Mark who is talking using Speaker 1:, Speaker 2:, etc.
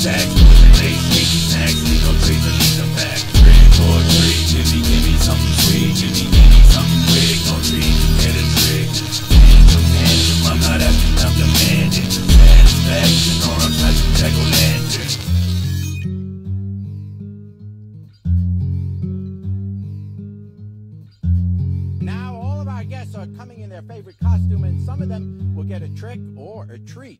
Speaker 1: tax, poison lace, sneaky snacks, leave no trace of these a pack. Trick or treat, give me something sweet, give me something quick, no treat, you get a trick. Tantrum, I'm not asking, I'm demanding satisfaction, or I'm touching jack-o'-lantern.
Speaker 2: Now all of our guests are coming in their favorite costume, and some of them will get a trick or a treat.